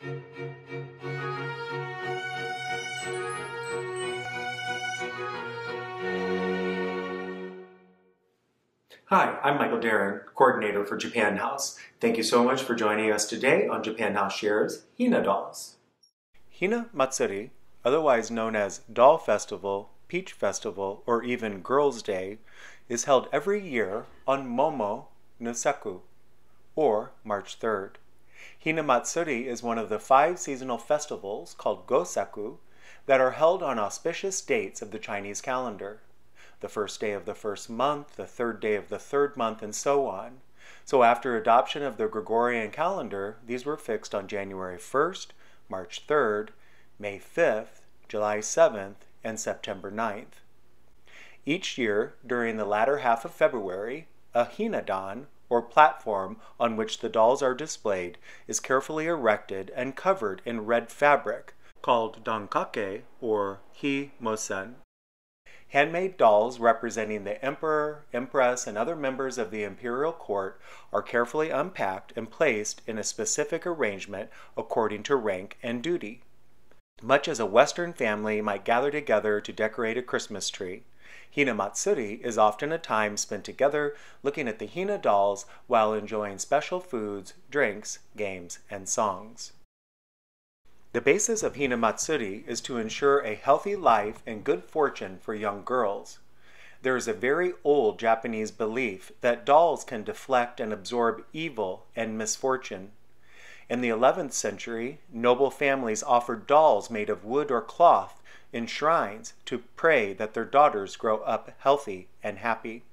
Hi, I'm Michael Darren, coordinator for Japan House. Thank you so much for joining us today on Japan House Shares Hina Dolls. Hina Matsuri, otherwise known as Doll Festival, Peach Festival, or even Girls' Day, is held every year on Momo no Sekku, or March 3rd. Hinamatsuri is one of the 5 seasonal festivals called go-sekku that are held on auspicious dates of the Chinese calendar. The first day of the first month, the third day of the third month, and so on. So after adoption of the Gregorian calendar, these were fixed on January 1st, March 3rd, May 5th, July 7th, and September 9th. Each year, during the latter half of February, a Hina-dan, or platform on which the dolls are displayed, is carefully erected and covered in red fabric, called dankake, or hi-mosen. Handmade dolls representing the Emperor, Empress, and other members of the Imperial court are carefully unpacked and placed in a specific arrangement according to rank and duty. Much as a Western family might gather together to decorate a Christmas tree, Hinamatsuri is often a time spent together looking at the Hina dolls while enjoying special foods, drinks, games, and songs. The basis of Hinamatsuri is to ensure a healthy life and good fortune for young girls. There is a very old Japanese belief that dolls can deflect and absorb evil and misfortune. In the 11th century, noble families offered dolls made of wood or cloth in shrines to pray that their daughters grow up healthy and happy.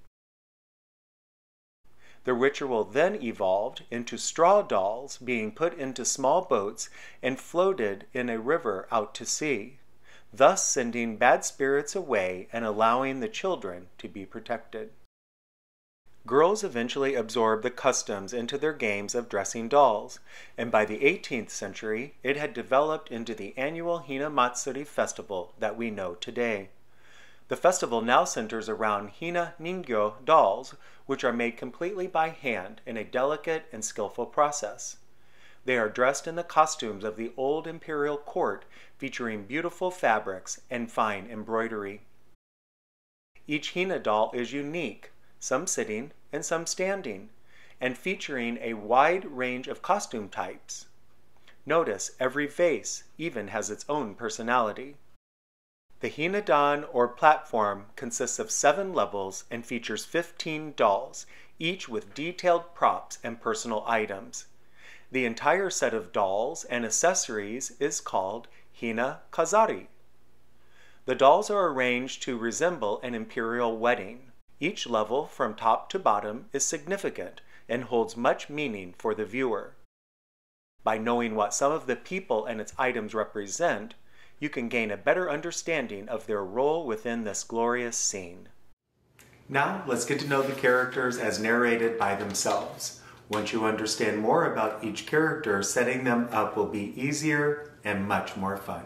The ritual then evolved into straw dolls being put into small boats and floated in a river out to sea, thus sending bad spirits away and allowing the children to be protected. Girls eventually absorbed the customs into their games of dressing dolls, and by the 18th century it had developed into the annual Hinamatsuri festival that we know today. The festival now centers around Hina Ningyo dolls, which are made completely by hand in a delicate and skillful process. They are dressed in the costumes of the old Imperial court, featuring beautiful fabrics and fine embroidery. Each Hina doll is unique, some sitting and some standing, and featuring a wide range of costume types. Notice every vase even has its own personality. The Hina-dan, or platform, consists of 7 levels and features 15 dolls, each with detailed props and personal items. The entire set of dolls and accessories is called Hina Kazari. The dolls are arranged to resemble an imperial wedding. Each level from top to bottom is significant and holds much meaning for the viewer. By knowing what some of the people and its items represent, you can gain a better understanding of their role within this glorious scene. Now, let's get to know the characters as narrated by themselves. Once you understand more about each character, setting them up will be easier and much more fun.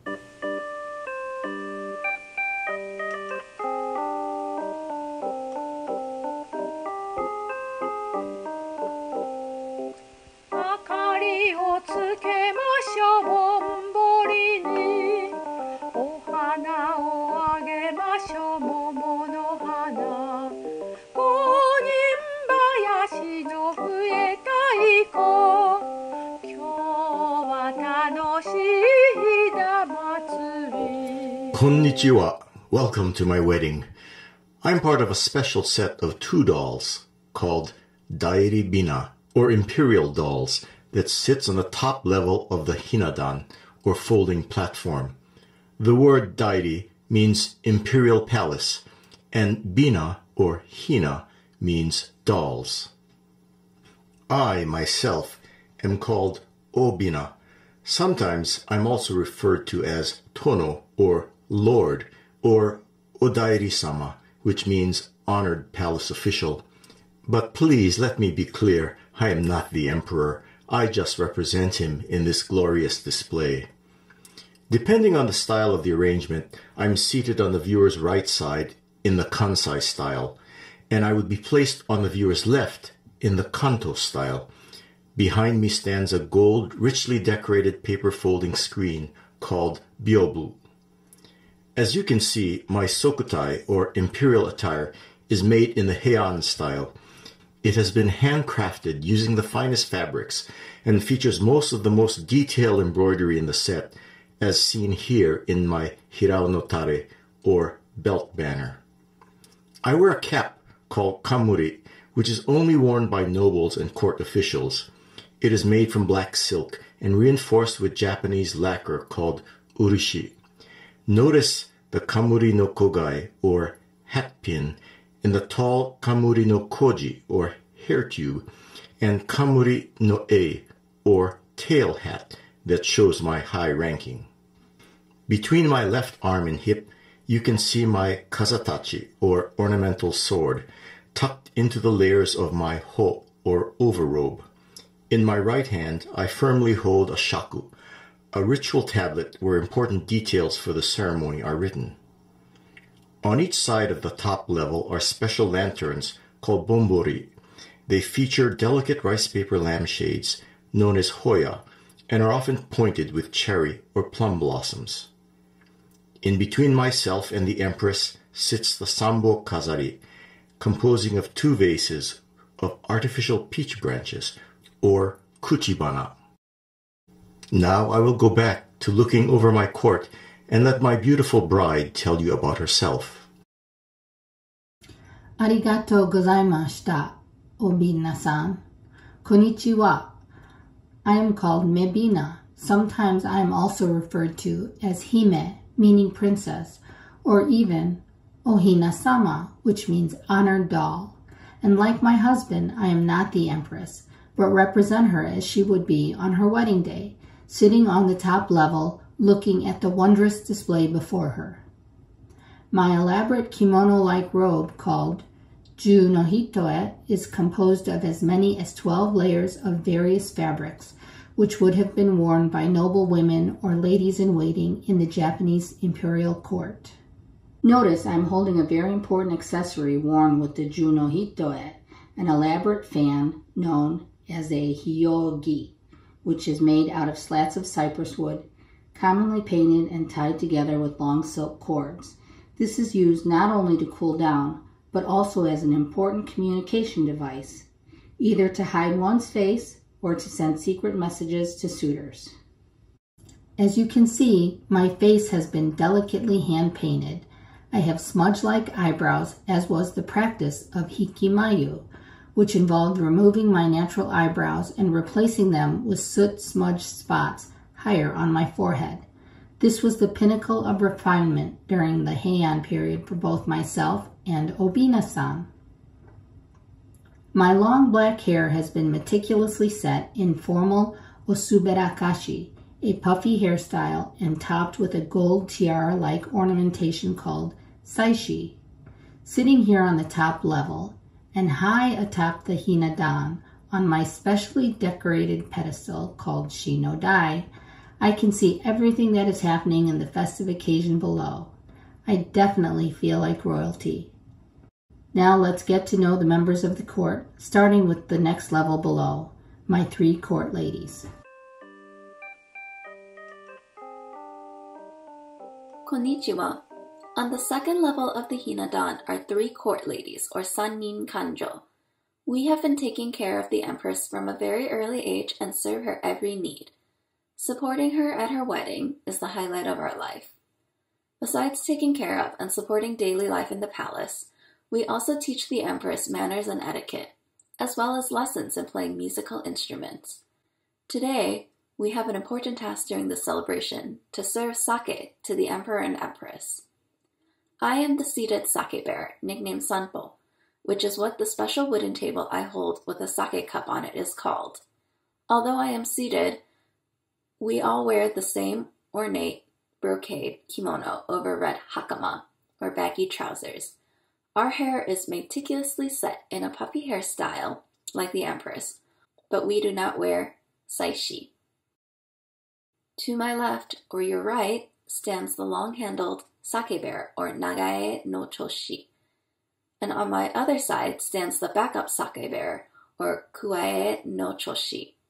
Konnichiwa. Welcome to my wedding. I'm part of a special set of 2 dolls called Dairi Bina, or Imperial dolls, that sits on the top level of the Hina-dan, or folding platform. The word Dairi means Imperial Palace, and Bina, or Hina, means dolls. I, myself, am called Obina. Sometimes I'm also referred to as Tono, or Lord, or Odairi-sama, which means honored palace official. But please let me be clear, I am not the emperor. I just represent him in this glorious display. Depending on the style of the arrangement, I'm seated on the viewer's right side in the Kansai style, and I would be placed on the viewer's left in the Kanto style. Behind me stands a gold, richly decorated paper folding screen called byobu. As you can see, my sokutai, or imperial attire, is made in the Heian style. It has been handcrafted using the finest fabrics and features most of the most detailed embroidery in the set, as seen here in my hirao no tare, or belt banner. I wear a cap called kamuri, which is only worn by nobles and court officials. It is made from black silk and reinforced with Japanese lacquer called urishi. Notice the kamuri no kogai, or hat pin, and the tall kamuri no koji, or hair tube, and kamuri no e, or tail hat, that shows my high ranking. Between my left arm and hip, you can see my kazatachi, or ornamental sword, tucked into the layers of my ho, or overrobe. In my right hand, I firmly hold a shaku, a ritual tablet where important details for the ceremony are written. On each side of the top level are special lanterns called bombori. They feature delicate rice paper lampshades known as hoya and are often pointed with cherry or plum blossoms. In between myself and the Empress sits the sambo kazari, composing of 2 vases of artificial peach branches, or kuchibana. Now I will go back to looking over my court and let my beautiful bride tell you about herself. Arigatou gozaimashita, Obina-san. Konnichiwa. I am called Mebina. Sometimes I am also referred to as Hime, meaning princess, or even Ohina-sama, which means honored doll. And like my husband, I am not the Empress, but represent her as she would be on her wedding day, sitting on the top level, looking at the wondrous display before her. My elaborate kimono-like robe, called Ju no Hitoe, is composed of as many as 12 layers of various fabrics, which would have been worn by noble women or ladies-in-waiting in the Japanese Imperial court. Notice I'm holding a very important accessory worn with the Ju no Hitoe, an elaborate fan known as a hyogi, which is made out of slats of cypress wood, commonly painted and tied together with long silk cords. This is used not only to cool down, but also as an important communication device, either to hide one's face or to send secret messages to suitors. As you can see, my face has been delicately hand-painted. I have smudge-like eyebrows, as was the practice of hikimayu, which involved removing my natural eyebrows and replacing them with soot-smudged spots higher on my forehead. This was the pinnacle of refinement during the Heian period for both myself and Obina-san. My long black hair has been meticulously set in formal osuberakashi, a puffy hairstyle and topped with a gold tiara-like ornamentation called saishi. Sitting here on the top level, and high atop the hinadan, on my specially decorated pedestal called shinodai, I can see everything that is happening in the festive occasion below. I definitely feel like royalty. Now let's get to know the members of the court, starting with the next level below, my 3 court ladies. Konnichiwa. On the second level of the Hinadan are 3 court ladies, or sannin kanjo. We have been taking care of the Empress from a very early age and serve her every need. Supporting her at her wedding is the highlight of our life. Besides taking care of and supporting daily life in the palace, we also teach the Empress manners and etiquette, as well as lessons in playing musical instruments. Today, we have an important task during the celebration to serve sake to the Emperor and Empress. I am the seated sake bearer, nicknamed Sanpo, which is what the special wooden table I hold with a sake cup on it is called. Although I am seated, we all wear the same ornate brocade kimono over red hakama, or baggy trousers. Our hair is meticulously set in a puffy hairstyle, like the Empress, but we do not wear saishi. To my left, or your right, stands the long-handled sake bearer, or nagae no choshi. And on my other side stands the backup sake bearer, or kuae no choshi.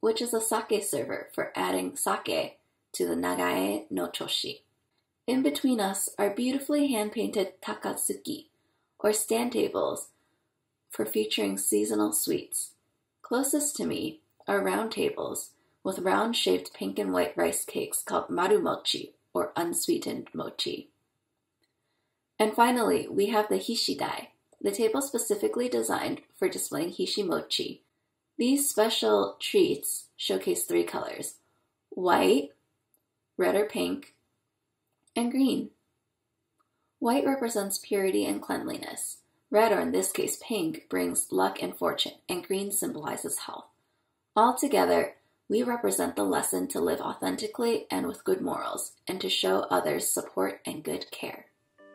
which is a sake server for adding sake to the nagae no choshi. In between us are beautifully hand-painted takatsuki, or stand tables, for featuring seasonal sweets. Closest to me are round tables with round-shaped pink and white rice cakes called maru mochi, or unsweetened mochi. And finally, we have the hishidai, the table specifically designed for displaying hishimochi. These special treats showcase 3 colors: white, red or pink, and green. White represents purity and cleanliness. Red, or in this case pink, brings luck and fortune, and green symbolizes health. Altogether, we represent the lesson to live authentically and with good morals, and to show others support and good care.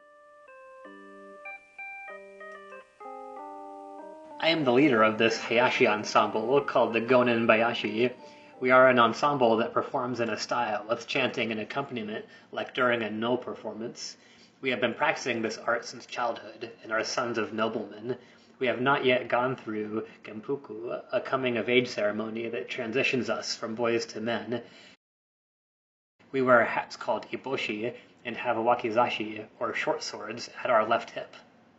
I am the leader of this Hayashi ensemble called the Gonin Bayashi. We are an ensemble that performs in a style with chanting and accompaniment like during a no performance. We have been practicing this art since childhood and are sons of noblemen. We have not yet gone through Genpuku, a coming-of-age ceremony that transitions us from boys to men. We wear hats called iboshi and have wakizashi, or short swords, at our left hip.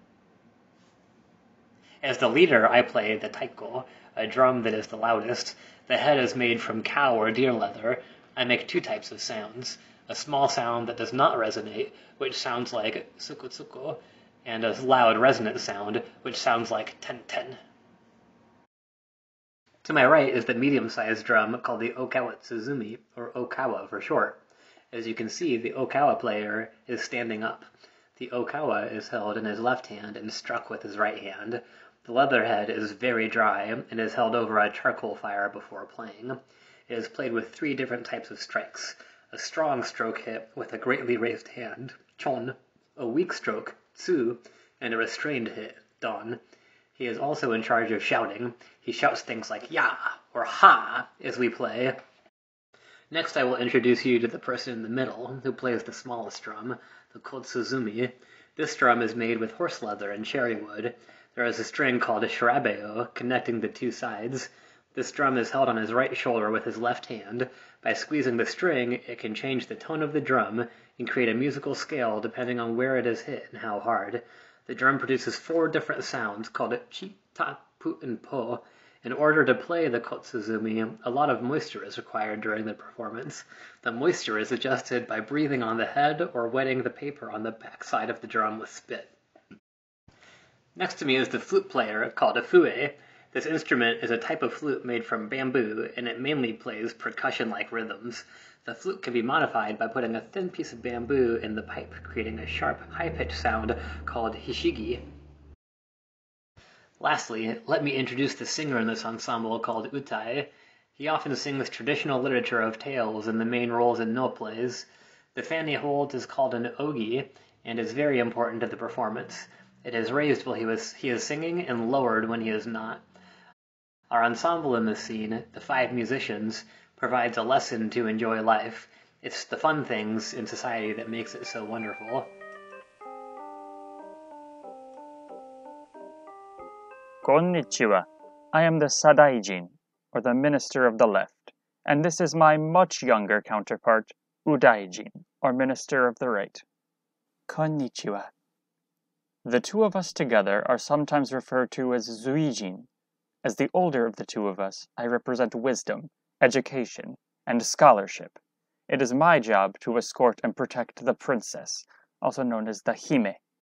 As the leader, I play the taiko, a drum that is the loudest. The head is made from cow or deer leather. I make 2 types of sounds: a small sound that does not resonate, which sounds like tsukutsuko, and a loud resonant sound, which sounds like ten-ten. To my right is the medium-sized drum called the Okawa Tsuzumi, or Okawa for short. As you can see, the Okawa player is standing up. The Okawa is held in his left hand and struck with his right hand. The leather head is very dry and is held over a charcoal fire before playing. It is played with 3 different types of strikes: a strong stroke hit with a greatly raised hand, chon, a weak stroke, tsu, and a restrained hit, don. He is also in charge of shouting. He shouts things like ya or ha as we play. Next, I will introduce you to the person in the middle, who plays the smallest drum, the kotsuzumi. This drum is made with horse leather and cherry wood. There is a string called a shirabeo connecting the 2 sides. This drum is held on his right shoulder with his left hand. By squeezing the string, it can change the tone of the drum and create a musical scale depending on where it is hit and how hard. The drum produces 4 different sounds called chi, ta, pu, and po. In order to play the kotsuzumi, a lot of moisture is required during the performance. The moisture is adjusted by breathing on the head or wetting the paper on the back side of the drum with spit. Next to me is the flute player, called a fue. This instrument is a type of flute made from bamboo, and it mainly plays percussion-like rhythms. The flute can be modified by putting a thin piece of bamboo in the pipe, creating a sharp, high-pitched sound called hishigi. Lastly, let me introduce the singer in this ensemble called utai. He often sings traditional literature of tales in the main roles in no plays. The fan he holds is called an ogi, and is very important to the performance. It is raised while he is singing and lowered when he is not. Our ensemble in this scene, the 5 musicians, provides a lesson to enjoy life. It's the fun things in society that makes it so wonderful. Konnichiwa. I am the Sadaijin, or the Minister of the Left, and this is my much younger counterpart, Udaijin, or Minister of the Right. Konnichiwa. The 2 of us together are sometimes referred to as Zuijin. As the older of the 2 of us, I represent wisdom, education, and scholarship. It is my job to escort and protect the princess, also known as the Hime.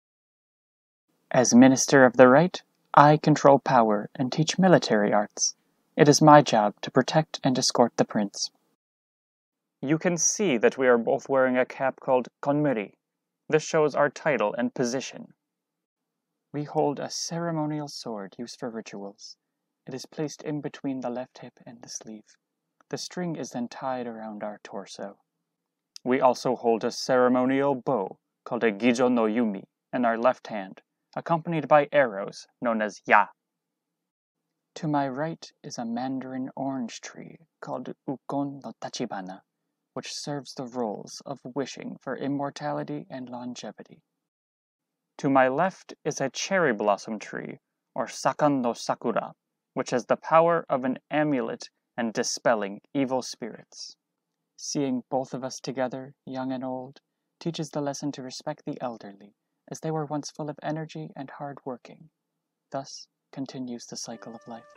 As Minister of the Right, I control power and teach military arts. It is my job to protect and escort the prince. You can see that we are both wearing a cap called konmuri. This shows our title and position. We hold a ceremonial sword used for rituals. It is placed in between the left hip and the sleeve. The string is then tied around our torso. We also hold a ceremonial bow called a gijo no yumi in our left hand, accompanied by arrows known as ya. To my right is a mandarin orange tree called ukon no tachibana, which serves the roles of wishing for immortality and longevity. To my left is a cherry blossom tree, or sakan no sakura, which has the power of an amulet and dispelling evil spirits. Seeing both of us together, young and old, teaches the lesson to respect the elderly, as they were once full of energy and hard working. Thus continues the cycle of life.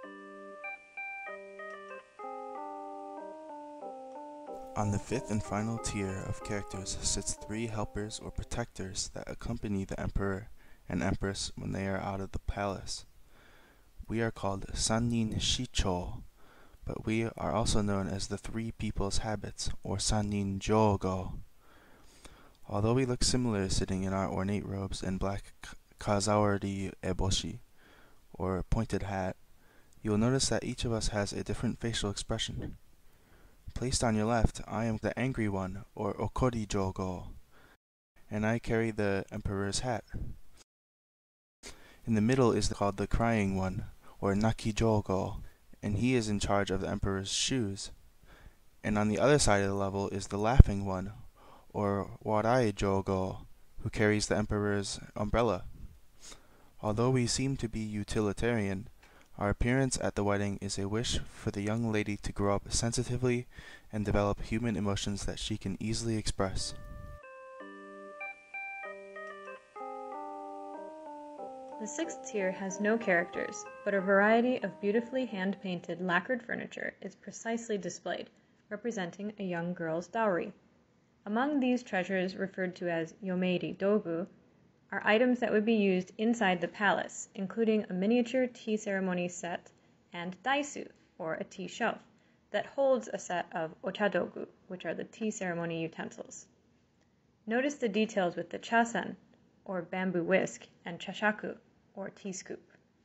On the fifth and final tier of characters sits 3 helpers or protectors that accompany the Emperor and Empress when they are out of the palace. We are called Sannin Shicho, but we are also known as the 3 people's habits, or Sannin Jogo. Although we look similar sitting in our ornate robes and black kazaori eboshi, or pointed hat, you will notice that each of us has a different facial expression. Placed on your left, I am the angry one, or Okori Jogo, and I carry the Emperor's hat. In the middle is called the crying one, or Naki Jogo, and he is in charge of the Emperor's shoes. And on the other side of the level is the laughing one, or Warai Jogo, who carries the Emperor's umbrella. Although we seem to be utilitarian, our appearance at the wedding is a wish for the young lady to grow up sensitively and develop human emotions that she can easily express. The 6th tier has no characters, but a variety of beautifully hand-painted lacquered furniture is precisely displayed, representing a young girl's dowry. Among these treasures, referred to as yomeiri dogu, are items that would be used inside the palace, including a miniature tea ceremony set and daisu, or a tea shelf, that holds a set of ochadogu, which are the tea ceremony utensils. Notice the details with the chasen, or bamboo whisk, and chashaku, or tea scoop.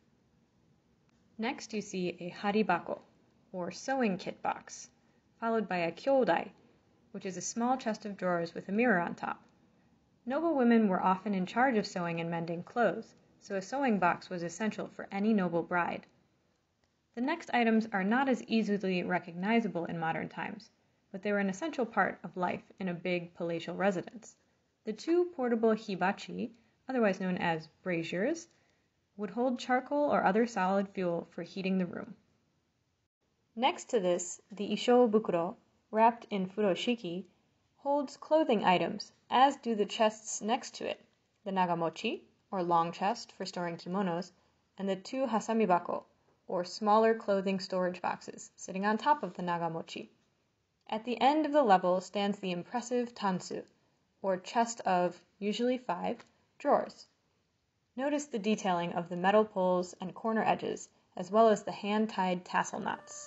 Next you see a haribako, or sewing kit box, followed by a kyodai, which is a small chest of drawers with a mirror on top. Noble women were often in charge of sewing and mending clothes, so a sewing box was essential for any noble bride. The next items are not as easily recognizable in modern times, but they were an essential part of life in a big palatial residence. The 2 portable hibachi, otherwise known as braziers, would hold charcoal or other solid fuel for heating the room. Next to this, the isho bukuro, wrapped in furoshiki, holds clothing items, as do the chests next to it, the nagamochi, or long chest for storing kimonos, and the 2 hasamibako, or smaller clothing storage boxes, sitting on top of the nagamochi. At the end of the level stands the impressive tansu, or chest of, usually 5, drawers. Notice the detailing of the metal pulls and corner edges, as well as the hand-tied tassel knots.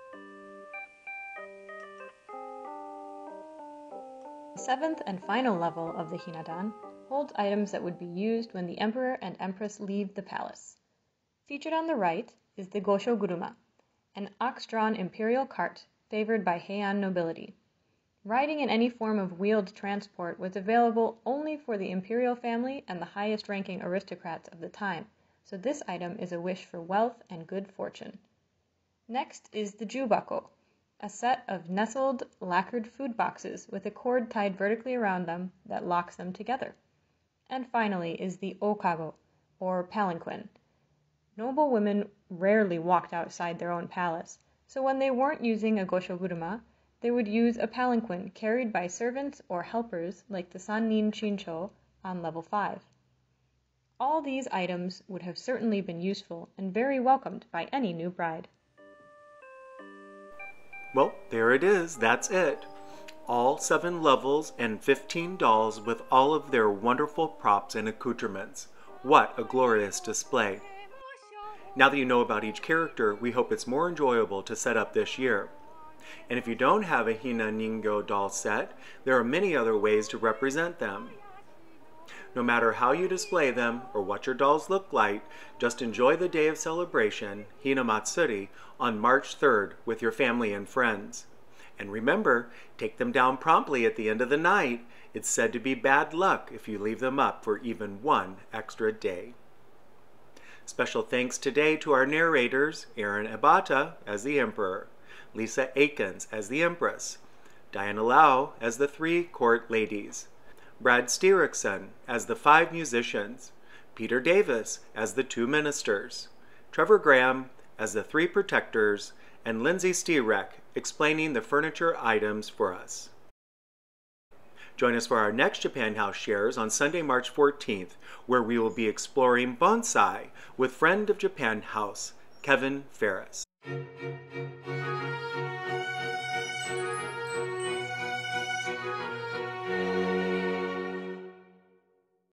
The 7th and final level of the Hinadan holds items that would be used when the Emperor and Empress leave the palace. Featured on the right is the Goshoguruma, an ox-drawn imperial cart favored by Heian nobility. Riding in any form of wheeled transport was available only for the imperial family and the highest-ranking aristocrats of the time, so this item is a wish for wealth and good fortune. Next is the Jubako, a set of nestled, lacquered food boxes with a cord tied vertically around them that locks them together. And finally is the okago, or palanquin. Noble women rarely walked outside their own palace, so when they weren't using a goshoguruma, they would use a palanquin carried by servants or helpers like the sannin chincho on level 5. All these items would have certainly been useful and very welcomed by any new bride. Well, there it is. That's it. All 7 levels and 15 dolls with all of their wonderful props and accoutrements. What a glorious display. Now that you know about each character, we hope it's more enjoyable to set up this year. And if you don't have a Hina Ningyo doll set, there are many other ways to represent them. No matter how you display them or what your dolls look like, just enjoy the day of celebration, Hinamatsuri, on March 3rd with your family and friends. And remember, take them down promptly at the end of the night. It's said to be bad luck if you leave them up for even 1 extra day. Special thanks today to our narrators, Aaron Abata as the Emperor, Lisa Akins as the Empress, Diana Lau as the 3 court ladies, Brad Stierikson as the 5 musicians, Peter Davis as the 2 ministers, Trevor Graham as the 3 protectors, and Lindsay Stierek explaining the furniture items for us. Join us for our next Japan House Shares on Sunday, March 14th, where we will be exploring bonsai with friend of Japan House, Kevin Ferris.